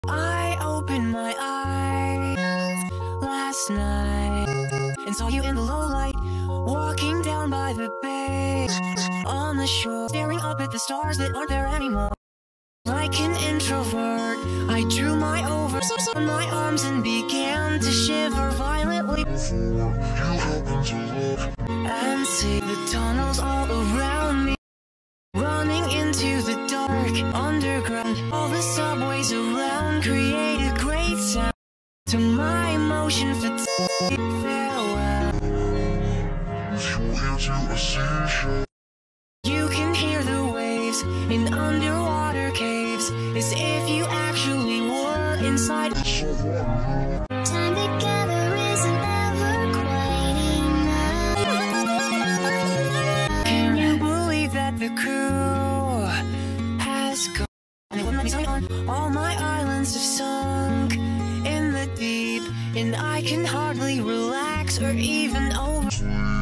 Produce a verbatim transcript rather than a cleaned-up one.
I opened my eyes last night and saw you in the low light, walking down by the bay, on the shore, staring up at the stars that aren't there anymore. Like an introvert, I drew my overs on my arms and began to shiver violently. Before you happened to look and see the tunnels all around me, running into the dark underground. All the subways around create a great sound to my emotion fatigue. Farewell. If you hear to a seashore, you can hear the waves in underwater caves, as if you actually were inside. Time together isn't ever quite enough. Can you believe that the crew has gone? And it wouldn't let me sign on. All my islands have sunk in the deep, and I can hardly relax or even over.